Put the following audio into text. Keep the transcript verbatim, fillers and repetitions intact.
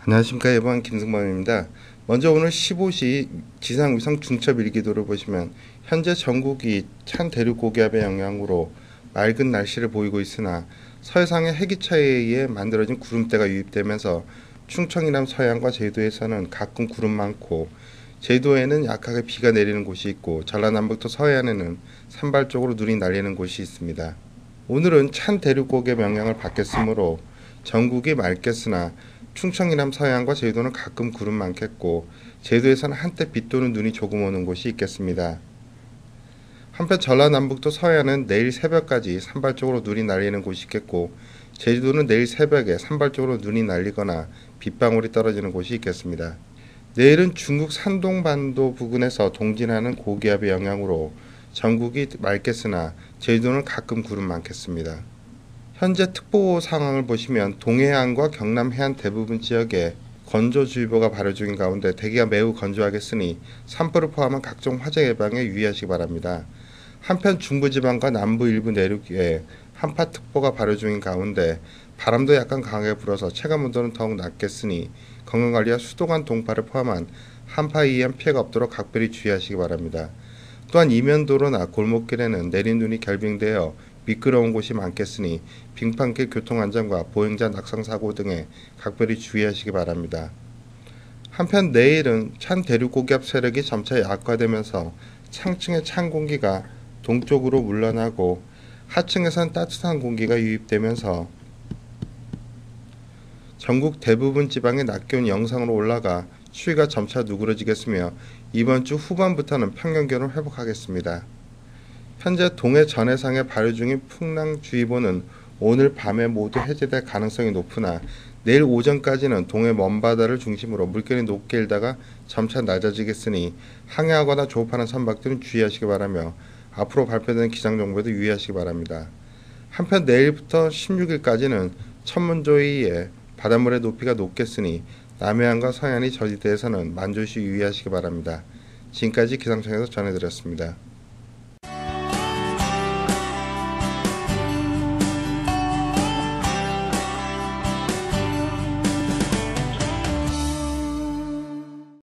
안녕하십니까. 예보한 김승범입니다. 먼저 오늘 십오 시 지상위성 중첩 일기도를 보시면 현재 전국이 찬 대륙 고기압의 영향으로 맑은 날씨를 보이고 있으나 서해상의 해기차에 의해 만들어진 구름대가 유입되면서 충청이남 서해안과 제주도에서는 가끔 구름 많고 제주도에는 약하게 비가 내리는 곳이 있고 전라남북도 서해안에는 산발적으로 눈이 날리는 곳이 있습니다. 오늘은 찬 대륙 고기압 영향을 받겠으므로 전국이 맑겠으나 충청이남 서해안과 제주도는 가끔 구름 많겠고 제주도에서는 한때 비 또는 눈이 조금 오는 곳이 있겠습니다. 한편 전라남북도 서해안은 내일 새벽까지 산발적으로 눈이 날리는 곳이 있겠고 제주도는 내일 새벽에 산발적으로 눈이 날리거나 빗방울이 떨어지는 곳이 있겠습니다. 내일은 중국 산동반도 부근에서 동진하는 고기압의 영향으로 전국이 맑겠으나 제주도는 가끔 구름 많겠습니다. 현재 특보 상황을 보시면 동해안과 경남 해안 대부분 지역에 건조주의보가 발효 중인 가운데 대기가 매우 건조하겠으니 산불을 포함한 각종 화재 예방에 유의하시기 바랍니다. 한편 중부지방과 남부 일부 내륙에 한파특보가 발효 중인 가운데 바람도 약간 강하게 불어서 체감온도는 더욱 낮겠으니 건강관리와 수도관 동파를 포함한 한파에 의한 피해가 없도록 각별히 주의하시기 바랍니다. 또한 이면도로나 골목길에는 내린 눈이 결빙되어 미끄러운 곳이 많겠으니 빙판길 교통안전과 보행자 낙상사고 등에 각별히 주의하시기 바랍니다. 한편 내일은 찬 대륙고기압 세력이 점차 약화되면서 상층의 찬 공기가 동쪽으로 물러나고 하층에선 따뜻한 공기가 유입되면서 전국 대부분 지방의 낮 기온이 영상으로 올라가 추위가 점차 누그러지겠으며 이번 주 후반부터는 평년 기온을 회복하겠습니다. 현재 동해 전해상에 발효 중인 풍랑주의보는 오늘 밤에 모두 해제될 가능성이 높으나 내일 오전까지는 동해 먼바다를 중심으로 물결이 높게 일다가 점차 낮아지겠으니 항해하거나 조업하는 선박들은 주의하시기 바라며 앞으로 발표되는 기상정보에도 유의하시기 바랍니다. 한편 내일부터 십육 일까지는 천문조에 의해 바닷물의 높이가 높겠으니 남해안과 서해안의 저지대에서는 만조시 유의하시기 바랍니다. 지금까지 기상청에서 전해드렸습니다.